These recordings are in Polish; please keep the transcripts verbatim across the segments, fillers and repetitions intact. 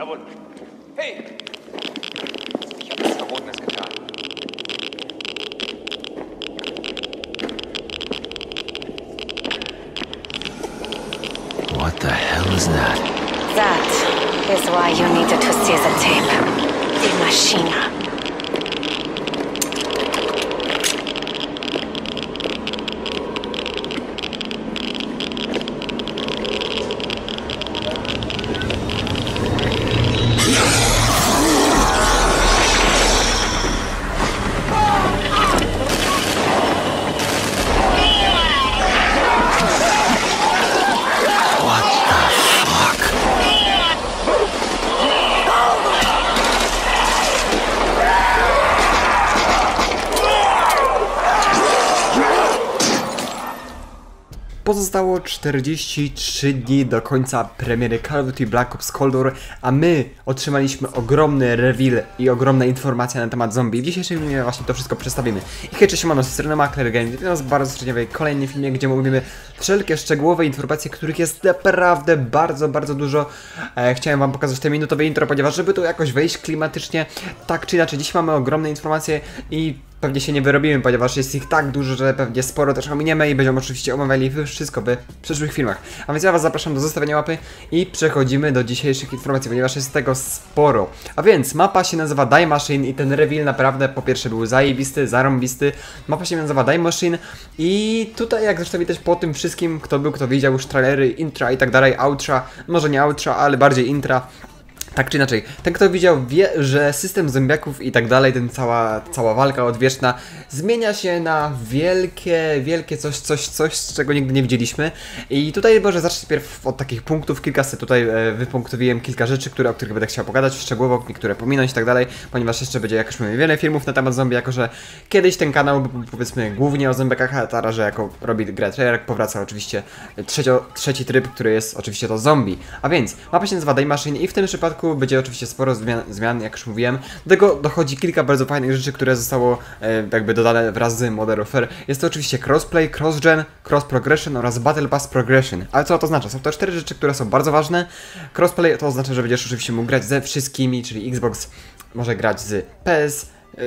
zurück. Hey! Ich habe nichts Verbotenes getan. What the hell is that? That is why you needed to see the tape. The machine. Pozostało czterdzieści trzy dni do końca premiery Call of Duty Black Ops Cold War, a my otrzymaliśmy ogromny reveal i ogromne informacje na temat zombie. W dzisiejszym filmie właśnie to wszystko przedstawimy. I hej, cześć, siemano, z strony Makler Game. Witam was bardzo serdecznie w kolejnym filmie, gdzie mówimy wszelkie szczegółowe informacje, których jest naprawdę bardzo, bardzo dużo. E, chciałem wam pokazać te minutowe intro, ponieważ żeby tu jakoś wejść klimatycznie, tak czy inaczej, dziś mamy ogromne informacje i pewnie się nie wyrobimy, ponieważ jest ich tak dużo, że pewnie sporo też ominiemy i będziemy oczywiście omawiali wszystko w przyszłych filmach. A więc ja was zapraszam do zostawienia łapy i przechodzimy do dzisiejszych informacji, ponieważ jest tego sporo. A więc mapa się nazywa Die Machine i ten reveal naprawdę po pierwsze był zajebisty, zarąbisty. Mapa się nazywa Die Machine i tutaj jak zresztą widać po tym wszystkim, kto był, kto widział już trailery, intra i tak dalej, outra, może nie outra, ale bardziej intra. Tak czy inaczej, ten kto widział wie, że system zombiaków i tak dalej, ten cała, cała walka odwieczna zmienia się na wielkie, wielkie coś, coś, coś, z czego nigdy nie widzieliśmy. I tutaj może zacznę pierw od takich punktów, kilka sobie tutaj e, wypunktowiłem kilka rzeczy, które, o których będę chciał pogadać szczegółowo, niektóre pominąć i tak dalej, ponieważ jeszcze będzie jakoś mamy wiele filmów na temat zombie, jako że kiedyś ten kanał był powiedzmy głównie o zombiakach, a teraz, że jako robi grę trailer, powraca oczywiście trzecio, trzeci tryb, który jest oczywiście to zombie. A więc mapa się nazywa Die Machine i w tym przypadku będzie oczywiście sporo zmian, zmian, jak już mówiłem. Do tego dochodzi kilka bardzo fajnych rzeczy, które zostało e, jakby dodane wraz z Modern Warfare. Jest to oczywiście crossplay, cross-gen, cross-progression oraz Battle Pass Progression. Ale co to oznacza? Są to cztery rzeczy, które są bardzo ważne. Crossplay to oznacza, że będziesz oczywiście mógł grać ze wszystkimi, czyli Xbox może grać z P S,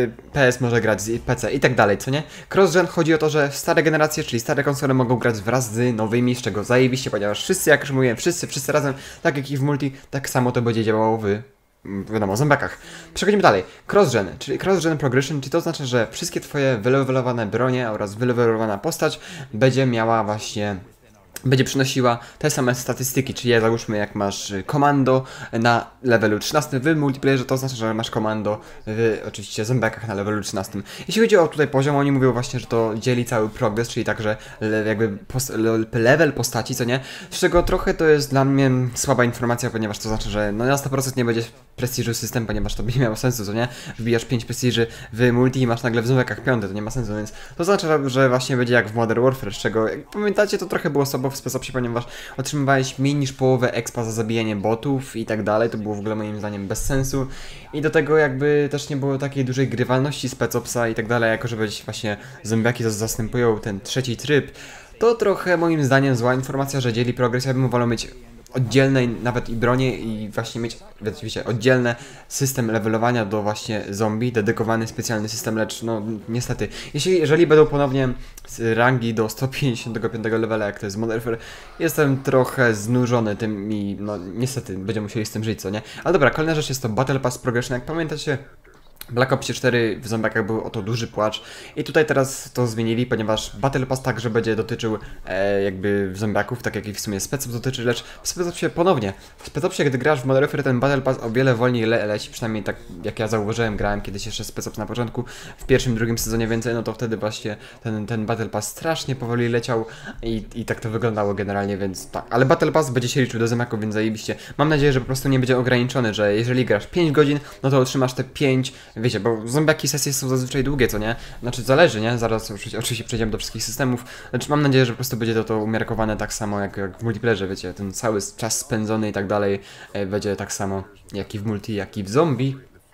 P S może grać z P C i tak dalej, co nie? Cross-gen chodzi o to, że stare generacje, czyli stare konsole mogą grać wraz z nowymi, z czego zajebiście, ponieważ wszyscy, jak już mówiłem, wszyscy, wszyscy razem, tak jak i w multi, tak samo to będzie działało w, wiadomo, zombiakach. Przechodzimy dalej. Cross-gen, czyli cross-gen progression, czyli to oznacza, że wszystkie twoje wylewelowane bronie oraz wylewelowana postać będzie miała właśnie... będzie przynosiła te same statystyki, czyli załóżmy jak masz komando na levelu trzynastym w multiplayerze, to oznacza, że masz komando w oczywiście zombiakach na levelu trzynastym. Jeśli chodzi o tutaj poziom, oni mówią właśnie, że to dzieli cały progres, czyli także jakby post level postaci, co nie? Z czego trochę to jest dla mnie słaba informacja, ponieważ to znaczy, że no na sto procent nie będzie prestiżu system, ponieważ to by nie miało sensu, co nie? Wbijasz pięć prestiży w multi i masz nagle w zombiakach piąte, to nie ma sensu, więc to oznacza, że właśnie będzie jak w Modern Warfare, z czego, jak pamiętacie, to trochę było słabo w specopsie, ponieważ otrzymywałeś mniej niż połowę expa za zabijanie botów i tak dalej, to było w ogóle moim zdaniem bez sensu i do tego jakby też nie było takiej dużej grywalności specopsa i tak dalej, jako że właśnie zombiaki zastępują ten trzeci tryb, to trochę moim zdaniem zła informacja, że dzieli progres. Ja bym wolał mieć oddzielne nawet i bronie i właśnie mieć oczywiście oddzielny system levelowania do właśnie zombie, dedykowany specjalny system, lecz no niestety, jeśli jeżeli będą ponownie z rangi do sto pięćdziesiątego piątego levela, jak to jest Modern Warfare, jestem trochę znużony tym i no niestety będziemy musieli z tym żyć, co nie? Ale dobra, kolejna rzecz jest to Battle Pass Progression, jak pamiętacie, Black Ops cztery w zombiakach był oto duży płacz i tutaj teraz to zmienili, ponieważ Battle Pass także będzie dotyczył e, jakby zombiaków, tak jak i w sumie Specop dotyczy, lecz w Specopsie ponownie. W Specopsie, gdy grasz w Modern Warfare, ten Battle Pass o wiele wolniej le leci, przynajmniej tak jak ja zauważyłem, grałem kiedyś jeszcze Specop na początku, w pierwszym, drugim sezonie więcej, no to wtedy właśnie ten, ten Battle Pass strasznie powoli leciał i, i tak to wyglądało generalnie, więc tak. Ale Battle Pass będzie się liczył do zombiaków, więc zajebiście. Mam nadzieję, że po prostu nie będzie ograniczony, że jeżeli grasz pięć godzin, no to otrzymasz te pięć. Wiecie, bo zombiaki sesje są zazwyczaj długie, co nie? Znaczy zależy, nie? Zaraz oczywiście przejdziemy do wszystkich systemów. Lecz mam nadzieję, że po prostu będzie to, to umiarkowane tak samo jak, jak w multiplayerze, wiecie? Ten cały czas spędzony i tak dalej e, będzie tak samo jak i w multi, jak i w zombie.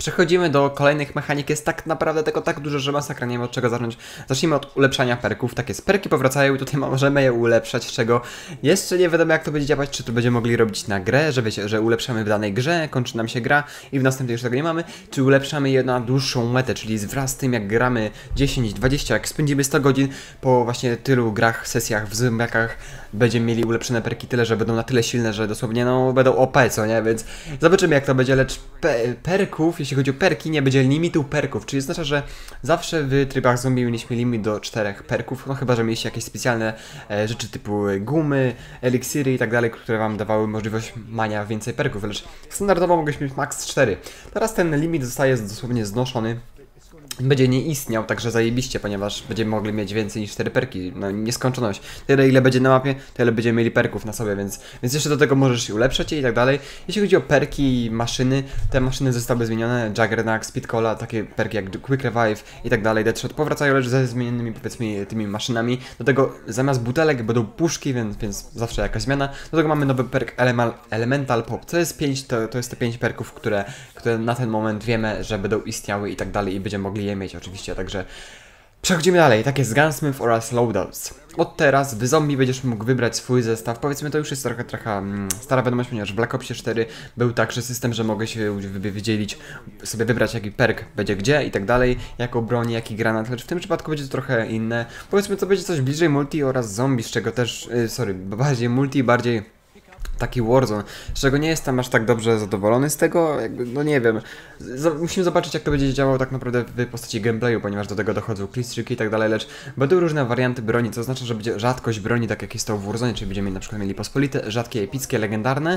Przechodzimy do kolejnych mechanik, jest tak naprawdę tego tak dużo, że masakra, nie wiem od czego zacząć. Zacznijmy od ulepszania perków, tak jest, perki powracają i tutaj możemy je ulepszać, czego jeszcze nie wiadomo jak to będzie działać, czy to będziemy mogli robić na grę, że wiecie, że ulepszamy w danej grze, kończy nam się gra i w następnej już tego nie mamy, czy ulepszamy je na dłuższą metę, czyli wraz z tym jak gramy dziesięć, dwadzieścia, jak spędzimy sto godzin po właśnie tylu grach, sesjach w zombiakach, będziemy mieli ulepszone perki tyle, że będą na tyle silne, że dosłownie no będą O P, co nie, więc zobaczymy jak to będzie, lecz pe perków, jeśli chodzi o perki, nie będzie limitu perków, czyli oznacza, że zawsze w trybach zombie mieliśmy limit do czterech perków, no chyba, że mieliście jakieś specjalne e, rzeczy typu gumy, eliksiry i tak dalej, które wam dawały możliwość mania więcej perków, lecz standardowo mogliśmy mieć max cztery. Teraz ten limit zostaje dosłownie znoszony. Będzie nie istniał, także zajebiście, ponieważ będziemy mogli mieć więcej niż cztery perki, no nieskończoność. Tyle ile będzie na mapie, tyle będziemy mieli perków na sobie, więc, więc jeszcze do tego możesz się ulepszać je i tak dalej. Jeśli chodzi o perki i maszyny, te maszyny zostały zmienione, Juggernaut, Speedcola, takie perki jak Quick Revive i tak dalej, Deadshot powracają, lecz ze zmienionymi powiedzmy tymi maszynami. Do tego zamiast butelek będą puszki, więc, więc zawsze jakaś zmiana. Do tego mamy nowy perk Elemental, Elemental Pop, to jest pięć, to, to jest te pięć perków, które, które na ten moment wiemy, że będą istniały i tak dalej i będziemy mogli je mieć oczywiście, także przechodzimy dalej, tak jest Gunsmith oraz Loadouts. Od teraz w zombie będziesz mógł wybrać swój zestaw, powiedzmy to już jest trochę, trochę mm, stara wiadomość, ponieważ w Black Opsie cztery był także system, że mogę się wydzielić, sobie wybrać jaki perk będzie gdzie i tak dalej, jaką broń, jaki granat, lecz w tym przypadku będzie to trochę inne, powiedzmy to będzie coś bliżej multi oraz zombie, z czego też, yy, sorry, bardziej multi, bardziej taki Warzone, z czego nie jestem aż tak dobrze zadowolony z tego, jakby, no nie wiem, z musimy zobaczyć jak to będzie działało tak naprawdę w postaci gameplayu, ponieważ do tego dochodzą klistrzyki i tak dalej, lecz będą różne warianty broni, co oznacza, że będzie rzadkość broni, tak jak jest to w Warzone, czyli będziemy na przykład mieli pospolite, rzadkie, epickie, legendarne.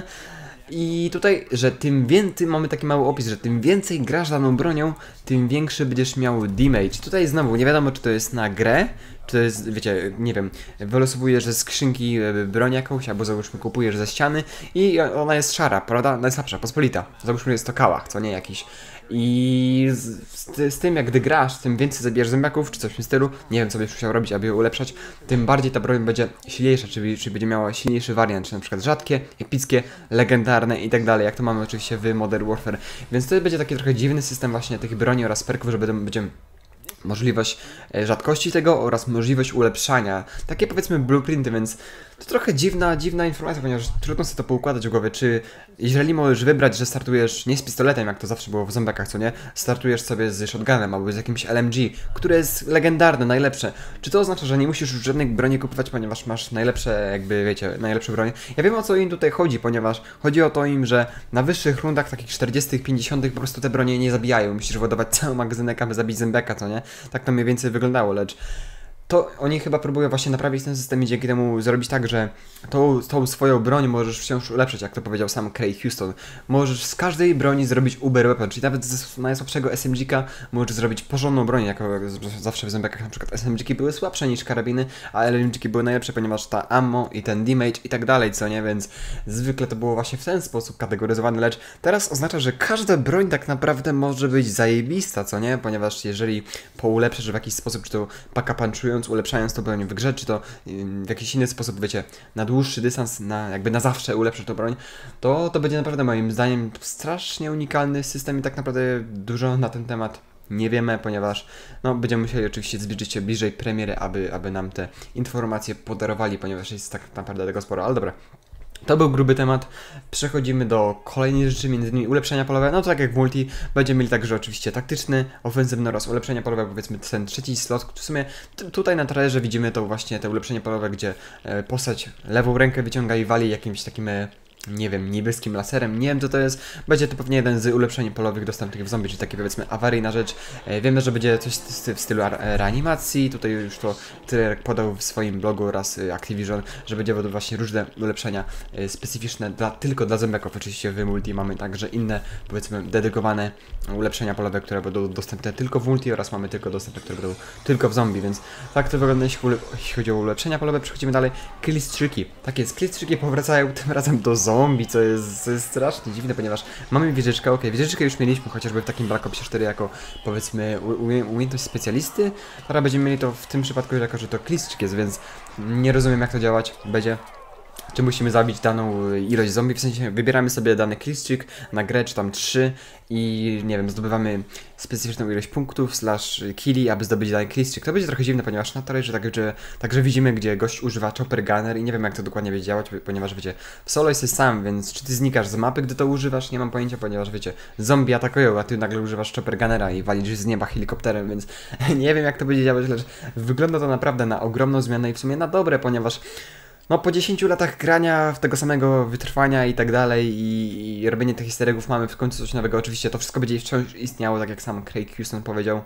I tutaj, że tym więcej, mamy taki mały opis, że tym więcej grasz daną bronią, tym większy będziesz miał damage. Tutaj znowu nie wiadomo, czy to jest na grę, czy to jest, wiecie, nie wiem, wylosowujesz ze skrzynki broń jakąś, albo załóżmy kupujesz ze ściany i ona jest szara, prawda? Najsłabsza, pospolita. Załóżmy jest to kałach, co nie jakiś. I z, z, z tym jak gdy grasz, tym więcej zabierzesz zębiaków, czy coś w tym stylu, nie wiem co byś musiał robić, aby je ulepszać, tym bardziej ta broń będzie silniejsza, czyli, czyli będzie miała silniejszy wariant, czy na przykład rzadkie, epickie, legendarne i tak dalej, jak to mamy oczywiście w Modern Warfare. Więc to będzie taki trochę dziwny system właśnie tych broni oraz perków, że będą, będziemy możliwość rzadkości tego oraz możliwość ulepszania. Takie powiedzmy blueprinty, więc to trochę dziwna, dziwna informacja, ponieważ trudno sobie to poukładać w głowie, czy jeżeli możesz wybrać, że startujesz nie z pistoletem, jak to zawsze było w zombiakach, co nie, startujesz sobie z shotgunem albo z jakimś L M G, które jest legendarne, najlepsze. Czy to oznacza, że nie musisz już żadnej broni kupować, ponieważ masz najlepsze, jakby wiecie, najlepsze broń? Ja wiem o co im tutaj chodzi, ponieważ chodzi o to im, że na wyższych rundach, takich czterdziestych, pięćdziesiątych po prostu te bronie nie zabijają. Musisz ładować cały magazynek, aby zabić zombiaka, co nie? Tak to mniej więcej wyglądało, lecz to oni chyba próbują właśnie naprawić ten system i dzięki temu zrobić tak, że tą, tą swoją broń możesz wciąż ulepszyć, jak to powiedział sam Craig Houston. Możesz z każdej broni zrobić uber weapon, czyli nawet z najsłabszego S M G-ka możesz zrobić porządną broń, jako zawsze w zombiakach na przykład S M G-ki były słabsze niż karabiny, a L M G-ki były najlepsze, ponieważ ta ammo i ten damage i tak dalej, co nie, więc zwykle to było właśnie w ten sposób kategoryzowane, lecz teraz oznacza, że każda broń tak naprawdę może być zajebista, co nie, ponieważ jeżeli poulepszysz w jakiś sposób, czy to paka punchując, ulepszając to broń w grze, czy to w jakiś inny sposób, wiecie, na dłuższy dystans, na jakby na zawsze ulepszysz tą broń, to to będzie naprawdę moim zdaniem strasznie unikalny system i tak naprawdę dużo na ten temat nie wiemy, ponieważ no, będziemy musieli oczywiście zbliżyć się bliżej premiery, aby, aby nam te informacje podarowali, ponieważ jest tak naprawdę tego sporo, ale dobra. To był gruby temat. Przechodzimy do kolejnej rzeczy, między innymi ulepszenia polowe. No to tak jak w multi, będziemy mieli także oczywiście taktyczny, ofensywny oraz ulepszenia polowe, powiedzmy ten trzeci slot. W sumie tutaj na trailerze widzimy to właśnie te ulepszenie polowe, gdzie e, postać lewą rękę wyciąga i wali jakimś takim e, nie wiem, niebieskim laserem, nie wiem co to jest. Będzie to pewnie jeden z ulepszeń polowych dostępnych w zombie, czyli takie powiedzmy awaryjna rzecz. E, wiemy, że będzie coś w stylu reanimacji, tutaj już to trailer podał w swoim blogu oraz e, Activision, że będzie właśnie różne ulepszenia e, specyficzne dla, tylko dla zombiaków. Oczywiście w multi mamy także inne, powiedzmy dedykowane ulepszenia polowe, które będą dostępne tylko w multi oraz mamy tylko dostępne, które będą tylko w zombie, więc tak to wygląda jeśli chodzi o ulepszenia polowe. Przechodzimy dalej. Killstreaki. Tak jest, killstreaki powracają tym razem do zombie. Zombie, co jest, co jest strasznie dziwne, ponieważ mamy wieżyczkę, ok, wieżyczkę już mieliśmy chociażby w takim Black Opsie cztery jako powiedzmy umiejętność specjalisty, teraz będziemy mieli to w tym przypadku jako, że to klistczyk jest, więc nie rozumiem jak to działać będzie. czy musimy zabić daną ilość zombie, w sensie wybieramy sobie dany killstreak na grę, czy tam trzy i nie wiem, zdobywamy specyficzną ilość punktów slash killi, aby zdobyć dany killstreak. To będzie trochę dziwne, ponieważ na Terrorze także, także widzimy, gdzie gość używa chopper gunner i nie wiem, jak to dokładnie będzie działać, ponieważ wiecie, w solo jesteś sam, więc czy ty znikasz z mapy, gdy to używasz, nie mam pojęcia, ponieważ wiecie, zombie atakują, a ty nagle używasz chopper gunnera i walisz z nieba helikopterem, więc nie wiem, jak to będzie działać, lecz wygląda to naprawdę na ogromną zmianę i w sumie na dobre, ponieważ no po dziesięciu latach grania w tego samego wytrwania i tak dalej i, i robienie tych easter eggów mamy w końcu coś nowego. Oczywiście to wszystko będzie wciąż istniało, tak jak sam Craig Houston powiedział,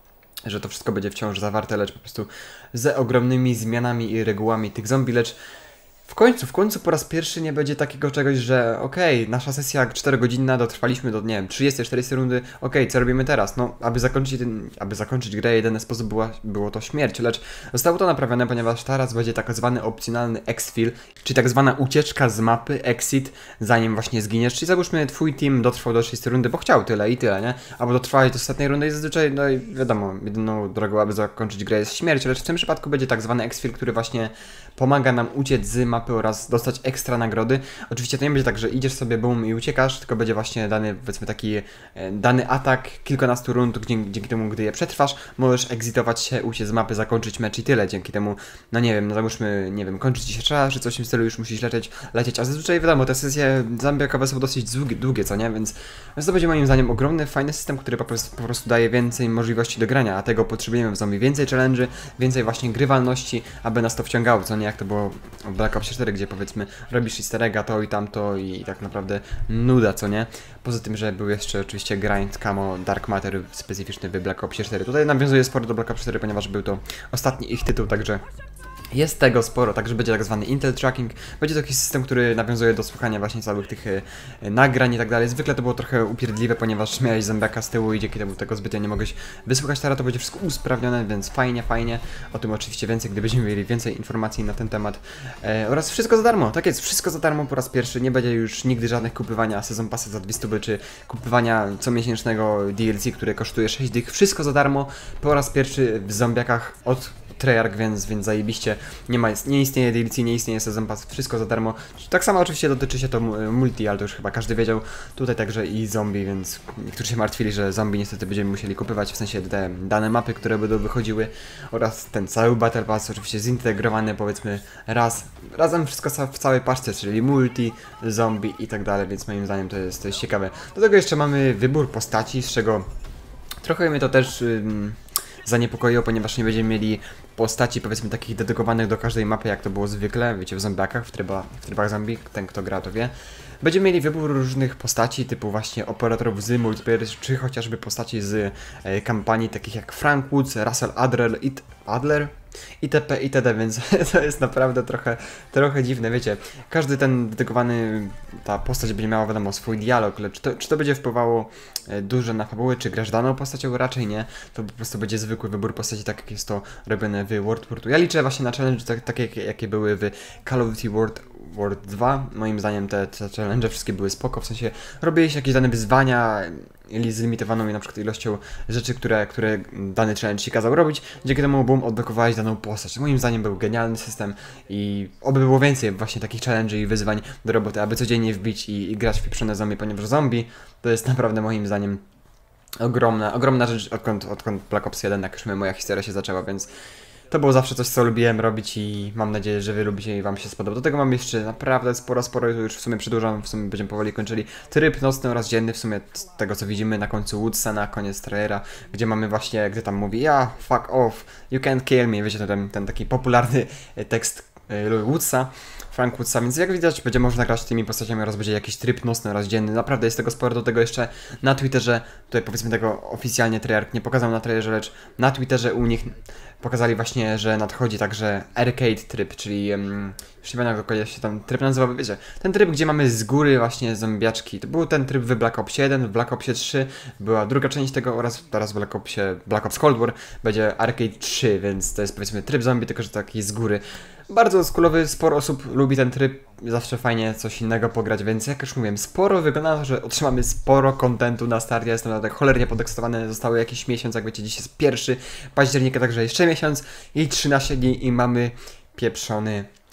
że to wszystko będzie wciąż zawarte, lecz po prostu ze ogromnymi zmianami i regułami tych zombie, lecz w końcu, w końcu po raz pierwszy nie będzie takiego czegoś, że okej, okay, nasza sesja czterogodzinna, dotrwaliśmy do, nie wiem, trzydziestej czterdziestej rundy, okej, okay, co robimy teraz? No, aby zakończyć, ten, aby zakończyć grę, jedyny sposób była, było to śmierć, lecz zostało to naprawione, ponieważ teraz będzie tak zwany opcjonalny exfil, czyli tak zwana ucieczka z mapy, exit, zanim właśnie zginiesz, czyli załóżmy twój team dotrwał do szóstej rundy, bo chciał tyle i tyle, nie? Albo dotrwałeś do ostatniej rundy i zazwyczaj, no i wiadomo, jedyną drogą, aby zakończyć grę jest śmierć, lecz w tym przypadku będzie tak zwany exfil, który właśnie pomaga nam uciec z mapy oraz dostać ekstra nagrody. Oczywiście to nie będzie tak, że idziesz sobie boom i uciekasz, tylko będzie właśnie dany, powiedzmy taki e, dany atak, kilkunastu rund, dzięki, dzięki temu, gdy je przetrwasz, możesz exitować się, uciec z mapy, zakończyć mecz i tyle. Dzięki temu, no nie wiem, no załóżmy, nie wiem, kończy ci się czas, czy coś w tym stylu, już musisz lecieć, lecieć, a zazwyczaj wiadomo, te sesje zombiakowe są dosyć długie, długie, co nie? Więc, więc to będzie moim zdaniem ogromny, fajny system, który po prostu, po prostu daje więcej możliwości do grania, a tego potrzebujemy w zombie. Więcej challenge'y, więcej właśnie grywalności, aby nas to wciągało, co nie? Jak to było w Black Ops cztery, gdzie powiedzmy robisz easter egga, to i tamto i tak naprawdę nuda, co nie? Poza tym, że był jeszcze oczywiście grind, camo, dark matter specyficzny w Black Ops cztery. Tutaj nawiązuje sporo do Black Ops cztery, ponieważ był to ostatni ich tytuł, także jest tego sporo, także będzie tak zwany Intel Tracking, będzie to jakiś system, który nawiązuje do słuchania właśnie całych tych e, nagrań i tak dalej. Zwykle to było trochę upierdliwe, ponieważ miałeś zombiaka z tyłu i dzięki temu tego zbytnio nie mogłeś wysłuchać. Teraz to będzie wszystko usprawnione, więc fajnie, fajnie. O tym oczywiście więcej, gdy będziemy mieli więcej informacji na ten temat. E, oraz wszystko za darmo, tak jest, wszystko za darmo po raz pierwszy. Nie będzie już nigdy żadnych kupywania Season Passa za dwieście stóp, czy kupywania comiesięcznego D L C, które kosztuje sześć dych. Wszystko za darmo po raz pierwszy w zombiakach od Treyarch, więc, więc zajebiście, nie ma, nie istnieje D L C, nie istnieje Season Pass, wszystko za darmo. Tak samo oczywiście dotyczy się to multi, ale to już chyba każdy wiedział, tutaj także i zombie, więc niektórzy się martwili, że zombie niestety będziemy musieli kupywać, w sensie te dane mapy, które będą wychodziły oraz ten cały Battle Pass oczywiście zintegrowany, powiedzmy raz, razem wszystko w całej paczce, czyli multi, zombie i tak dalej, więc moim zdaniem to jest, to jest ciekawe. Do tego jeszcze mamy wybór postaci, z czego trochę mnie to też ym, zaniepokoiło, ponieważ nie będziemy mieli postaci, powiedzmy, takich dedykowanych do każdej mapy, jak to było zwykle, wiecie, w zombiakach, w trybach, w trybach zombie, ten kto gra to wie. Będziemy mieli wybór różnych postaci, typu właśnie operatorów z multiplayer, czy chociażby postaci z e, kampanii, takich jak Frank Woods, Russell Adler, It Adler, itp. itd., więc to jest naprawdę trochę, trochę dziwne, wiecie. Każdy ten dedykowany, ta postać będzie miała, wiadomo, swój dialog, lecz to, czy to będzie wpływało e, dużo na fabułę, czy grasz daną postacią? Raczej nie. To po prostu będzie zwykły wybór postaci, tak jak jest to robione w World War two. Ja liczę właśnie na challenge, tak, takie jak, jakie były w Call of Duty World War dwa. Moim zdaniem te, te challenge wszystkie były spoko, w sensie robiłeś jakieś dane wyzwania z limitowaną na przykład ilością rzeczy, które, które dany challenge ci kazał robić. Dzięki temu boom, odblokowałeś daną postać. Moim zdaniem był genialny system i oby było więcej właśnie takich challenge i wyzwań do roboty, aby codziennie wbić i, i grać w pieprzone zombie, ponieważ zombie to jest naprawdę moim zdaniem ogromna, ogromna rzecz, odkąd, odkąd Black Ops jeden, jak już moja historia się zaczęła, więc to było zawsze coś, co lubiłem robić i mam nadzieję, że wy lubicie i wam się spodoba. Do tego mam jeszcze naprawdę sporo, sporo, już w sumie przedłużam, w sumie będziemy powoli kończyli. Tryb nocny oraz dzienny, w sumie z tego co widzimy na końcu Woodsa, na koniec trailera, gdzie mamy właśnie, gdy tam mówi ja, yeah, fuck off, you can't kill me, wiecie, ten, ten taki popularny tekst Woodsa, Frank Woodsa, więc jak widać będzie można grać tymi postaciami oraz będzie jakiś tryb nocny oraz dzienny, naprawdę jest tego sporo. Do tego jeszcze na Twitterze, tutaj powiedzmy tego oficjalnie Treyarch nie pokazał na trailerze, lecz na Twitterze u nich pokazali właśnie, że nadchodzi także arcade tryb, czyli um, już nie wiem jak dokładnie się tam tryb nazywa, wiecie, ten tryb, gdzie mamy z góry właśnie zombiaczki. To był ten tryb w Black Opsie jeden, w Black Opsie trzy była druga część tego oraz teraz w Black Opsie, Black Ops Cold War będzie arcade trzy, więc to jest powiedzmy tryb zombie, tylko że taki z góry. Bardzo oldschoolowy, sporo osób lubi ten tryb, zawsze fajnie coś innego pograć, więc jak już mówiłem, sporo wygląda na to, że otrzymamy sporo kontentu na start. Ja jestem naprawdę cholernie podekscytowany, zostały jakiś miesiąc, jak wiecie, dziś jest pierwszy października, także jeszcze miesiąc i trzynaście dni i mamy pieprzony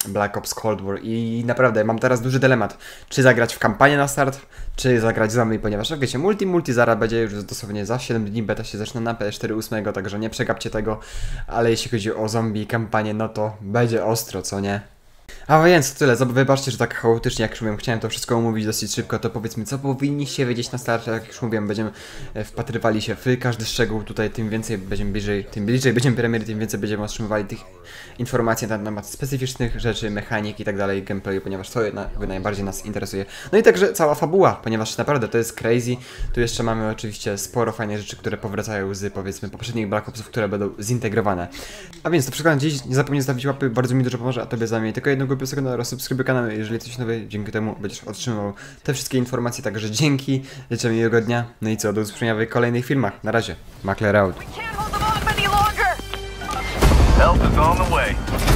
Black Ops Cold War i naprawdę mam teraz duży dylemat, czy zagrać w kampanię na start, czy zagrać zombie, ponieważ jak wiecie, multi multi zaraz będzie już dosłownie za siedem dni, beta się zaczyna na P cztery ósmego, także nie przegapcie tego, ale jeśli chodzi o zombie kampanię, no to będzie ostro, co nie? A więc to tyle, wybaczcie, że tak chaotycznie, jak już mówiłem, chciałem to wszystko omówić dosyć szybko, to powiedzmy, co powinniście wiedzieć na starcie, jak już mówiłem, będziemy wpatrywali się w każdy szczegół, tutaj tym więcej będziemy bliżej, tym bliżej będziemy premiery, tym więcej będziemy otrzymywali tych informacji na temat specyficznych rzeczy, mechanik i tak dalej, gameplayu, ponieważ to jakby najbardziej nas interesuje. No i także cała fabuła, ponieważ naprawdę to jest crazy, tu jeszcze mamy oczywiście sporo fajnych rzeczy, które powracają z, powiedzmy, poprzednich Black Opsów, które będą zintegrowane. A więc to przykład dziś, nie zapomnij zostawić łapy, bardzo mi dużo pomoże, a tobie zajmie tylko jedną głupią sekundę oraz subskrybuj kanał, jeżeli coś nowego, dzięki temu będziesz otrzymywał te wszystkie informacje, także dzięki, życzę miłego dnia, no i co, do usłyszenia w kolejnych filmach, na razie, Makler out. Help is on the way.